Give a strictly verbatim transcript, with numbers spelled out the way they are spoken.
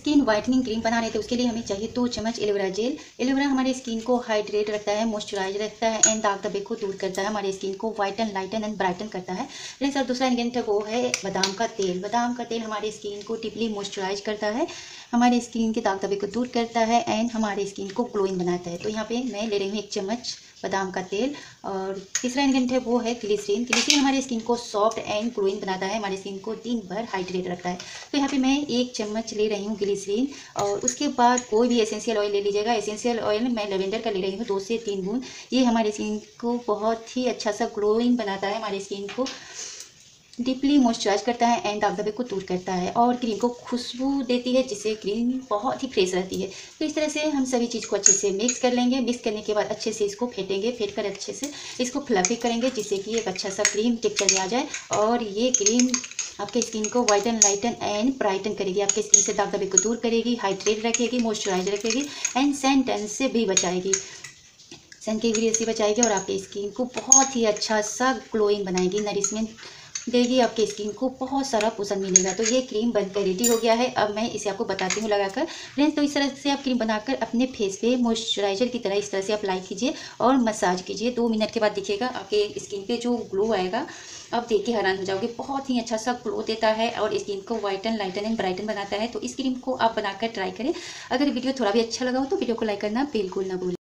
Skin whitening cream बना रहे थे, उसके लिए हमें चाहिए दो चम्मच एलोवेरा जेल। एलोवेरा हमारे स्किन को हाइड्रेट रखता है, मॉइस्चराइज रखता है एंड दाग धब्बे को दूर करता है, हमारे स्किन को वाइटन लाइटन एंड ब्राइटन करता है। फ्रेंड्स, और दूसरा इंग्रेडिएंट है वो है बादाम का तेल। बादाम का तेल हमारे स्किन को डीपली मॉइस्चराइज करता है, हमारे स्किन के दाग धब्बे को दूर करता है एंड हमारे स्किन को ग्लोइंग बनाता है। तो यहाँ पे मैं ले रही हूँ एक चम्मच बादाम का तेल। और तीसरा इंग्रेडिएंट है वो है ग्लिसरीन। ग्लिसरीन हमारे स्किन को सॉफ्ट एंड ग्लोइंग बनाता है, हमारे स्किन को दिन भर हाइड्रेट रखता है। तो यहाँ पे मैं एक चम्मच ले रही हूँ ग्लिसरीन। और उसके बाद कोई भी एसेंशियल ऑयल ले लीजिएगा। एसेंशियल ऑयल मैं लेवेंडर का ले रही हूँ, दो से तीन बूंद। ये हमारे स्किन को बहुत ही अच्छा सा ग्लोइंग बनाता है, हमारे स्किन को डीपली मॉइस्चराइज करता है एंड दाग धब्बे को दूर करता है और क्रीम को खुशबू देती है, जिससे क्रीम बहुत ही फ्रेश रहती है। तो इस तरह से हम सभी चीज़ को अच्छे से मिक्स कर लेंगे। मिक्स करने के बाद अच्छे से इसको फेंटेंगे, फेंट कर अच्छे से इसको फ्लफी करेंगे, जिससे कि एक अच्छा सा क्रीम टेक्सचर में आ जाए। और ये क्रीम आपके स्किन को वाइटन लाइटन एंड ब्राइटन करेगी, आपके स्किन से दाग धब्बे को दूर करेगी, हाइड्रेट रखेगी, मॉइस्चराइज रखेगी एंड सन टैन से भी बचाएगी, सन की वजह से बचाएगी और आपके स्किन को बहुत ही अच्छा सा ग्लोइंग बनाएगी, नरिशमेंट देगी, आपके स्किन को बहुत सारा पोषण मिलेगा। तो ये क्रीम बनकर रेडी हो गया है। अब मैं इसे आपको बताती हूँ लगाकर। फ्रेंड्स, तो इस तरह से आप क्रीम बनाकर अपने फेस पे मॉइस्चराइजर की तरह इस तरह से अप्लाई कीजिए और मसाज कीजिए। दो मिनट के बाद दिखेगा आपके स्किन पे जो ग्लो आएगा, आप देख के हैरान हो जाओगे। बहुत ही अच्छा सा ग्लो देता है और स्किन को वाइटन लाइटन एंड ब्राइटन बनाता है। तो इस क्रीम को आप बनाकर ट्राई करें। अगर वीडियो थोड़ा भी अच्छा लगा हो तो वीडियो को लाइक करना बिल्कुल ना भूलें।